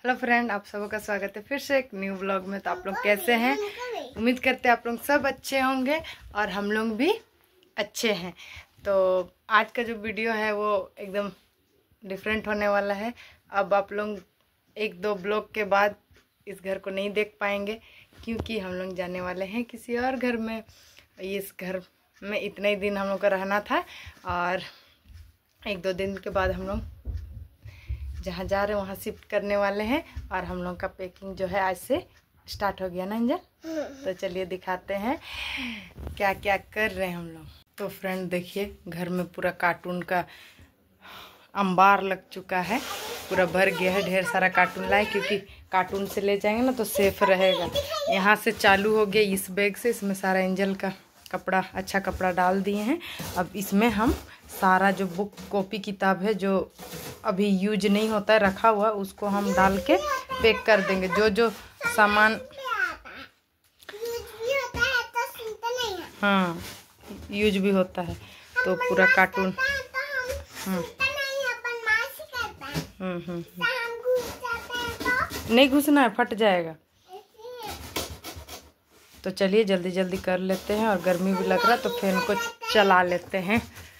Hello friend, आप सबों का स्वागत है फिर से एक न्यू व्लॉग में। तो आप लोग कैसे हैं? उम्मीद करते हैं आप लोग सब अच्छे होंगे और हम लोग भी अच्छे हैं। तो आज का जो वीडियो है वो एकदम डिफरेंट होने वाला है। अब आप लोग एक दो ब्लॉग के बाद इस घर को नहीं देख पाएंगे क्योंकि हम लोग जाने वाले हैं किसी और घर में। इस घर में इतने ही दिन हम लोग का रहना था और एक दो दिन के बाद हम लोग जहाँ जा रहे हैं वहाँ शिफ्ट करने वाले हैं और हम लोग का पैकिंग जो है आज से स्टार्ट हो गया ना अंजल। तो चलिए दिखाते हैं क्या क्या कर रहे हैं हम लोग। तो फ्रेंड देखिए, घर में पूरा कार्टून का अंबार लग चुका है, पूरा भर गया है। ढेर सारा कार्टून लाए क्योंकि कार्टून से ले जाएंगे ना तो सेफ रहेगा। यहाँ से चालू हो गया इस बैग से, इसमें सारा एंजल का कपड़ा, अच्छा कपड़ा डाल दिए हैं। अब इसमें हम सारा जो बुक कॉपी किताब है जो अभी यूज नहीं होता है रखा हुआ, उसको हम डाल के पैक कर देंगे। जो जो सामान हाँ यूज भी होता है तो पूरा कार्टून नहीं घुसना है, फट जाएगा। तो चलिए जल्दी जल्दी कर लेते हैं और गर्मी भी लग रहा है तो फैन को चला लेते हैं।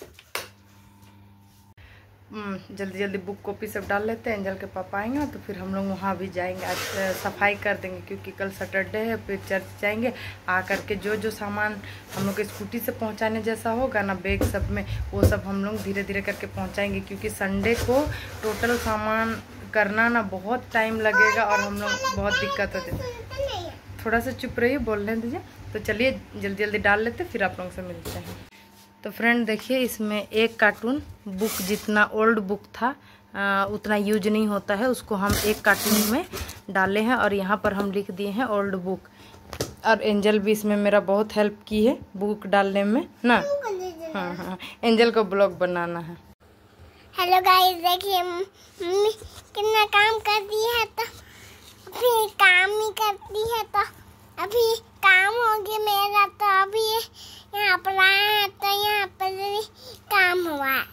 जल्दी जल्दी बुक कॉपी सब डाल लेते हैं। एंजल के पापा आएंगे तो फिर हम लोग वहाँ भी जाएंगे, आज सफाई कर देंगे क्योंकि कल सैटरडे है। फिर चर्च जाएंगे, आ करके जो जो सामान हम लोग स्कूटी से पहुँचाने जैसा होगा ना बैग सब में, वो सब हम लोग धीरे धीरे करके पहुँचाएंगे क्योंकि संडे को टोटल सामान करना ना बहुत टाइम लगेगा और हम लोग बहुत दिक्कत होती है। थोड़ा सा चुप रहिए, बोलने दीजिए। तो चलिए जल्दी जल्दी डाल लेते फिर आप लोगों से मिलते हैं। तो फ्रेंड देखिए, इसमें एक कार्टून बुक जितना ओल्ड बुक था उतना यूज नहीं होता है, उसको हम एक कार्टून में डाले हैं और यहाँ पर हम लिख दिए हैं ओल्ड बुक। और एंजल भी इसमें मेरा बहुत हेल्प की है बुक डालने में ना। हाँ, एंजल को ब्लॉग बनाना है। हेलो गाइस, देखिए मम्मी कितना काम करती है तो फिर काम ही करती है। तो अभी काम हो गया मेरा, तो अभी यहाँ पर आया है तो यहाँ पर भी काम हुआ है।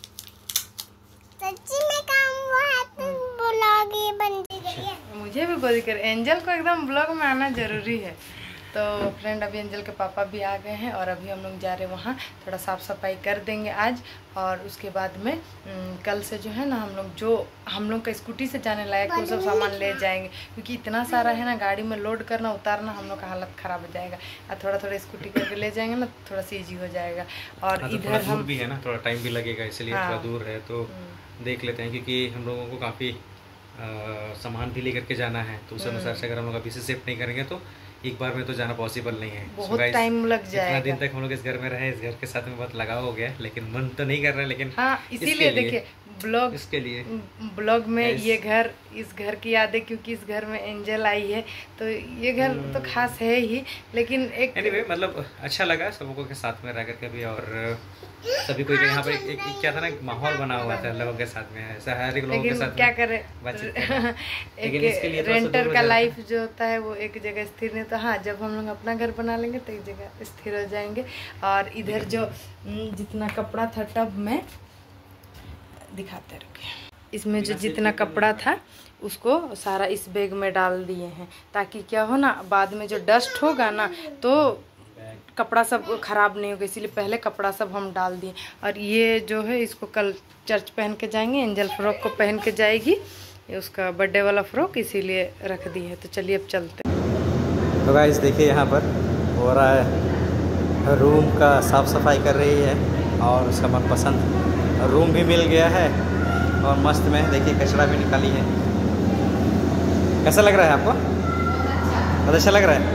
सच्ची में काम हुआ है तो ब्लॉग ये बन गई। मुझे भी बोली कर, एंजल को एकदम ब्लॉग में आना जरूरी है। तो फ्रेंड अभी एंजल के पापा भी आ गए हैं और अभी हम लोग जा रहे हैं वहाँ, थोड़ा साफ़ सफाई कर देंगे आज। और उसके बाद में कल से जो है ना हम लोग का स्कूटी से जाने लायक वो सब सामान ले जाएंगे क्योंकि इतना सारा है ना, गाड़ी में लोड करना उतारना हम लोग का हालत ख़राब हो जाएगा। और थोड़ा थोड़ा स्कूटी करके ले जाएंगे ना थोड़ा सा ईजी हो जाएगा। और इधर हम भी है ना, थोड़ा टाइम भी लगेगा इसलिए थोड़ा दूर है तो देख लेते हैं क्योंकि हम लोगों को काफ़ी सामान भी लेकर के जाना है। तो उस अनुसार से अगर हम लोग अभी से शिफ्ट नहीं करेंगे तो एक बार में तो जाना पॉसिबल नहीं है। बहुत टाइम लग जाएगा। इतना दिन तक हम लोग इस घर में रहे, इस घर के साथ में बहुत लगाव हो गया, लेकिन मन तो नहीं कर रहा है। लेकिन हाँ, इसीलिए देखिए ब्लॉग, इसके लिए ब्लॉग में ये घर, इस घर की यादें, क्योंकि इस घर में एंजल आई है तो ये घर तो खास है ही। लेकिन एक anyway, मतलब अच्छा लगा सब लोगों के साथ में रह करके भी। और सभी को यहाँ पर एक क्या था ना, एक माहौल बना हुआ था लोगों के साथ में, ऐसा हर एक लोगों के साथ क्या करे एक रेंटर का लाइफ जो होता है वो एक जगह स्थिर नहीं। तो हाँ, जब हम लोग अपना घर बना लेंगे तो एक जगह स्थिर हो जाएंगे। और इधर जो जितना कपड़ा था टब में दिखाते रुके, इसमें जो जितना कपड़ा था उसको सारा इस बैग में डाल दिए हैं ताकि क्या हो ना, बाद में जो डस्ट होगा ना तो कपड़ा सब ख़राब नहीं होगा, इसीलिए पहले कपड़ा सब हम डाल दिए। और ये जो है इसको कल चर्च पहन के जाएंगे, एंजल फ्रॉक को पहन के जाएगी, ये उसका बर्थडे वाला फ्रॉक इसीलिए रख दी है। तो चलिए अब चलते हैं। तो गाइस देखिए, यहाँ पर हो रहा है, रूम का साफ़ सफाई कर रही है और उसका मनपसंद रूम भी मिल गया है और मस्त में देखिए कचरा भी निकाली है। कैसा लग रहा है आपको? बहुत अच्छा लग रहा है।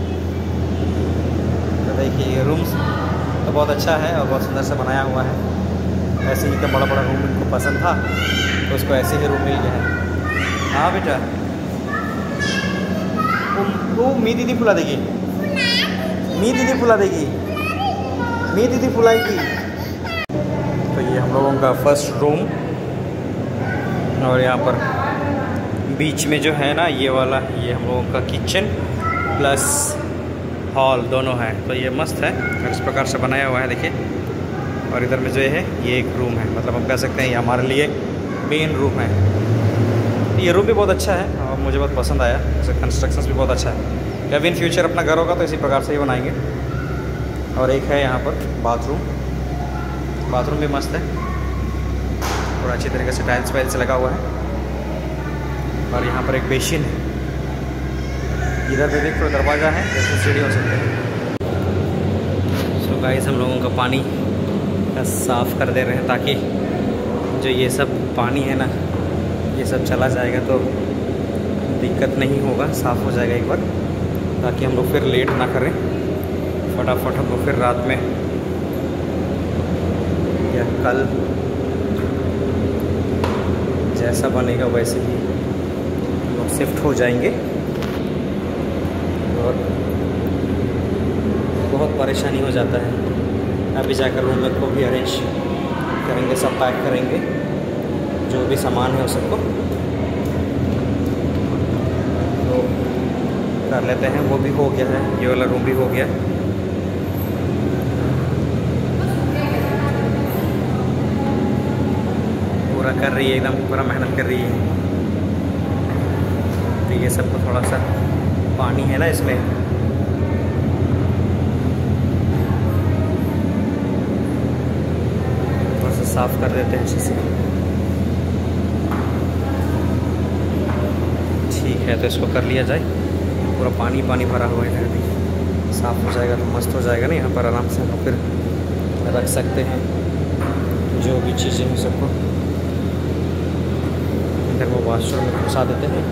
तो देखिए रूम्स तो बहुत अच्छा है और बहुत सुंदर से बनाया हुआ है। ऐसे ही तो बड़ा बड़ा रूम इनको पसंद था तो उसको ऐसे ही रूम मिल गया है। हाँ बेटा, वो मी दीदी फुला देगी, मी दीदी फुला देगी, मी दीदी फुलाएगी। तो ये हम लोगों का फर्स्ट रूम और यहाँ पर बीच में जो है ना ये वाला, ये हम लोगों का किचन प्लस हॉल दोनों है। तो ये मस्त है और इस प्रकार से बनाया हुआ है देखिए। और इधर में जो है ये एक रूम है, मतलब हम कह सकते हैं ये हमारे लिए मेन रूम है। ये रूम भी बहुत अच्छा है और मुझे बहुत पसंद आया। इसका कंस्ट्रक्शन भी बहुत अच्छा है। जब इन फ्यूचर अपना घर होगा तो इसी प्रकार से ही बनाएंगे। और एक है यहाँ पर बाथरूम भी मस्त है और अच्छी तरीके से टाइल्स वाइल्स लगा हुआ है। और यहाँ पर एक बेसिन है, इधर पे भी दरवाज़ा है, जैसे सीढ़ी हो सकते हैं। सो गाइस, हम लोगों का पानी का साफ़ कर दे रहे हैं ताकि जो ये सब पानी है ना, ये सब चला जाएगा तो दिक्कत नहीं होगा, साफ़ हो जाएगा एक बार, ताकि हम लोग फिर लेट ना करें। फटाफट हम लोग फिर रात में या कल जैसा बनेगा वैसे ही हम लोग शिफ्ट हो जाएंगे। और बहुत परेशानी हो जाता है। अभी जाकर रूम में को भी अरेंज करेंगे, सब पैक करेंगे, जो भी सामान है उस सबको तो कर लेते हैं। वो भी हो गया है, ये वाला रूम भी हो गया। पूरा कर रही है, एकदम पूरा मेहनत कर रही है। तो ये सबको थोड़ा सा पानी है ना इसमें, थोड़ा सा साफ कर देते हैं अच्छे से। ठीक है, तो इसको कर लिया जाए। पूरा पानी भरा हुआ है, अभी साफ हो जाएगा तो मस्त हो जाएगा ना। यहाँ पर आराम से हम लोग फिर रख सकते हैं जो भी चीज़ें हैं सबको। इधर वो वॉशरूम में घुसा देते हैं,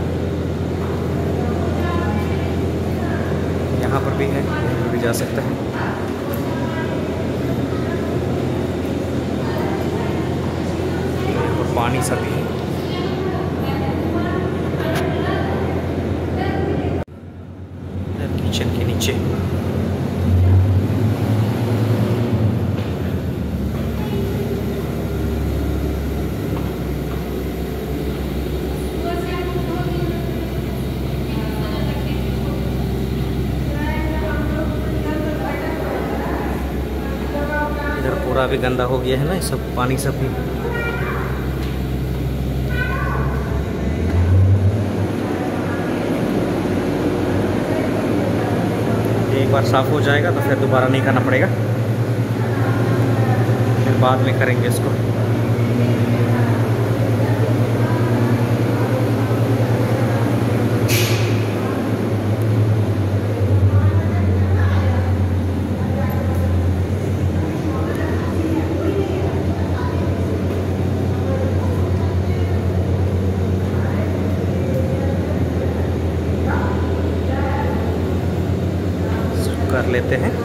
यहाँ पर भी है, यहाँ पर भी जा सकते हैं। और पानी सभी है। किचन के नीचे पूरा भी गंदा हो गया है ना, ये सब पानी सब भी। एक बार साफ हो जाएगा तो फिर दोबारा नहीं करना पड़ेगा, फिर बाद में करेंगे इसको। कर लेते हैं।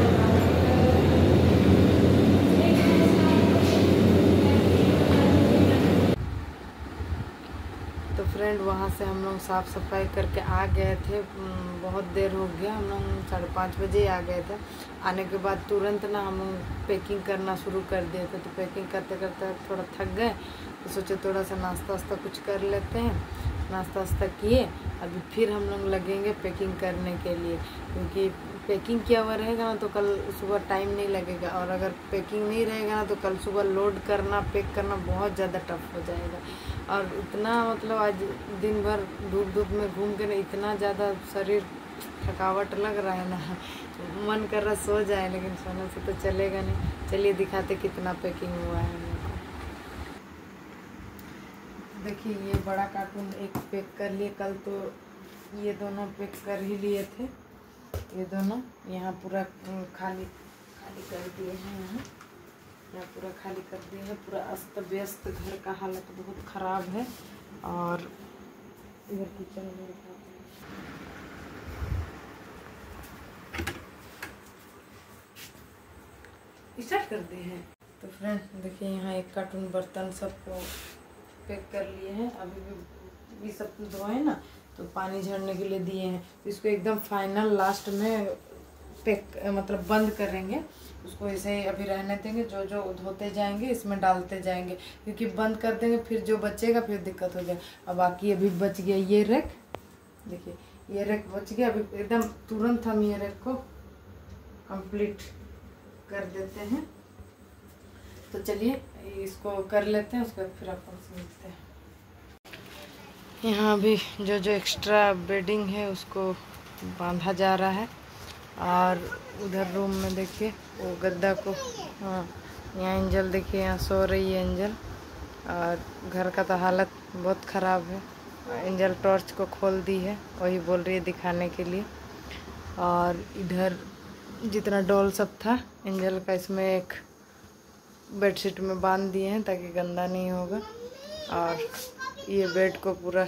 तो फ्रेंड, वहाँ से हम लोग साफ़ सफाई करके आ गए थे। बहुत देर हो गया, हम लोग 5:30 बजे आ गए थे। आने के बाद तुरंत ना हम लोग पैकिंग करना शुरू कर दिए थे। तो पैकिंग करते करते थोड़ा थक गए, तो सोचे थोड़ा सा नाश्ता वास्ता कुछ कर लेते हैं। नाश्ता वास्ता किए, अभी फिर हम लोग लगेंगे पैकिंग करने के लिए, क्योंकि पैकिंग किया हुआ रहेगा ना तो कल सुबह टाइम नहीं लगेगा, और अगर पैकिंग नहीं रहेगा ना तो कल सुबह लोड करना, पैक करना बहुत ज़्यादा टफ हो जाएगा। और इतना मतलब आज दिन भर धूप में घूम के ना इतना ज़्यादा शरीर थकावट लग रहा है ना, मन कर रहा सो जाए, लेकिन सोने से तो चलेगा नहीं। चलिए दिखाते कितना पैकिंग हुआ है। देखिए, ये बड़ा कार्टून एक पैक कर लिए, कल तो ये दोनों पैक कर ही लिए थे। ये दोनों यहाँ पूरा खाली कर दिए हैं। यहाँ पूरा खाली कर दिए हैं। पूरा अस्त व्यस्त, घर का हालत बहुत ख़राब है। और इधर किचन में स्टार्ट कर दिए हैं। तो फ्रेंड देखिए, यहाँ एक कार्टून बर्तन सबको पैक कर लिए हैं। अभी भी सब धोए ना, तो पानी झड़ने के लिए दिए हैं। तो इसको एकदम फाइनल लास्ट में पैक मतलब बंद करेंगे। उसको ऐसे ही अभी रहने देंगे, जो जो धोते जाएंगे इसमें डालते जाएंगे, क्योंकि बंद कर देंगे फिर जो बचेगा फिर दिक्कत हो जाए। अब बाकी अभी बच गया ये रैक, देखिए ये रैक बच गया। अभी एकदम तुरंत हम ये रैक को कंप्लीट कर देते हैं। तो चलिए इसको कर लेते हैं, उसके बाद फिर आपको मिलते हैं। यहाँ भी जो जो एक्स्ट्रा बेडिंग है उसको बांधा जा रहा है। और उधर रूम में देखिए वो गद्दा को, हाँ यहाँ एंजल देखिए, यहाँ सो रही है एंजल। और घर का तो हालत बहुत ख़राब है। एंजल टॉर्च को खोल दी है, वही बोल रही है दिखाने के लिए। और इधर जितना डॉल सब था एंजल का, इसमें एक बेडशीट में बांध दिए हैं ताकि गंदा नहीं होगा। और ये बेड को पूरा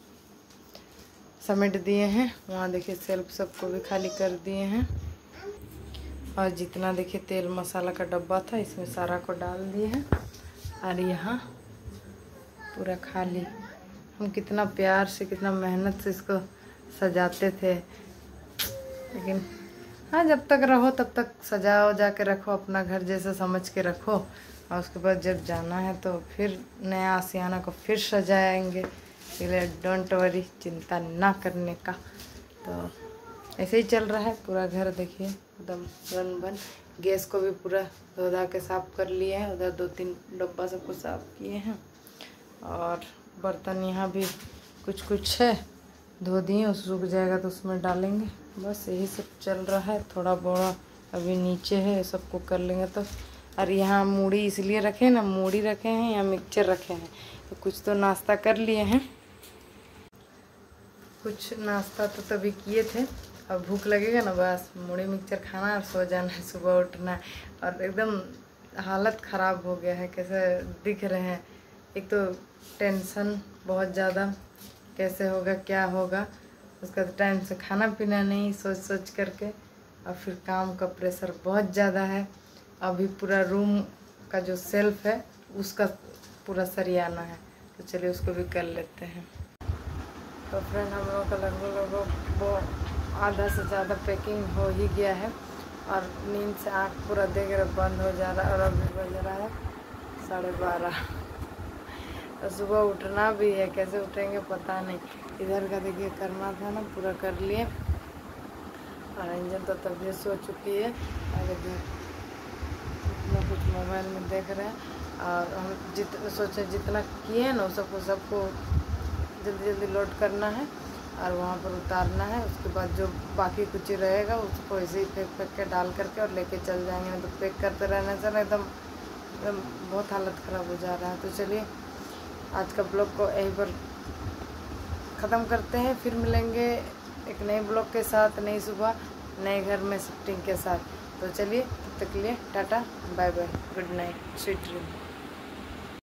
समेट दिए हैं। वहाँ देखिए सेल्फ सबको भी खाली कर दिए हैं। और जितना देखिए तेल मसाला का डब्बा था इसमें सारा को डाल दिए हैं। और यहाँ पूरा खाली। हम कितना प्यार से, कितना मेहनत से इसको सजाते थे, लेकिन हाँ जब तक रहो तब तक सजाओ, जाके रखो, अपना घर जैसा समझ के रखो। और उसके बाद जब जाना है तो फिर नया आशियाना को फिर सजाएंगे। इसलिए डोंट वरी, चिंता ना करने का। तो ऐसे ही चल रहा है पूरा घर देखिए एकदम रन बन। गैस को भी पूरा धो धा के साफ़ कर लिए हैं। उधर 2-3 डब्बा सबको साफ़ किए हैं। और बर्तन यहाँ भी कुछ कुछ है, धो दिए, उस सूख जाएगा तो उसमें डालेंगे। बस यही सब चल रहा है। थोड़ा बड़ा अभी नीचे है, सबको कर लेंगे तो। और यहाँ मूढ़ी इसलिए रखे ना, मूढ़ी रखे हैं, यहाँ मिक्सचर रखे हैं। तो कुछ तो नाश्ता कर लिए हैं, कुछ नाश्ता तो तभी किए थे। अब भूख लगेगा ना, बस मूढ़ी मिक्सचर खाना और सो जाना है, सुबह उठना है। और एकदम हालत ख़राब हो गया है, कैसे दिख रहे हैं। एक तो टेंशन बहुत ज़्यादा, कैसे होगा क्या होगा, उसका टाइम से खाना पीना नहीं, सोच सोच करके। और फिर काम का प्रेशर बहुत ज़्यादा है। अभी पूरा रूम का जो सेल्फ है उसका पूरा सरियाना है, तो चलिए उसको भी कर लेते हैं। तो फ्रेंड हम लोगों का लगभग वो आधा से ज़्यादा पैकिंग हो ही गया है। और नींद से आँख पूरा देख रहे बंद हो जा रहा है। और अभी बज रहा है 12:30। और सुबह उठना भी है, कैसे उठेंगे पता नहीं। इधर का देखिए करना था ना, पूरा कर लिए। और एंजल तो तभी सो चुकी है। और इतना कुछ मोबाइल में देख रहे हैं। और हम सोचे जितना किए ना सबको जल्दी जल्दी लोड करना है और वहाँ पर उतारना है। उसके बाद जो बाकी कुछ ही रहेगा उसको ऐसे ही फेंक के डाल करके और लेके चल जाएंगे। नहीं तो पैक करते रहने से एकदम बहुत हालत ख़राब हो जा रहा है। तो चलिए आज का ब्लॉग को यहीं पर ख़त्म करते हैं। फिर मिलेंगे एक नए ब्लॉग के साथ, नई सुबह, नए घर में शिफ्टिंग के साथ। तो चलिए तब तक के लिए tata bye bye, good night, sweet dream.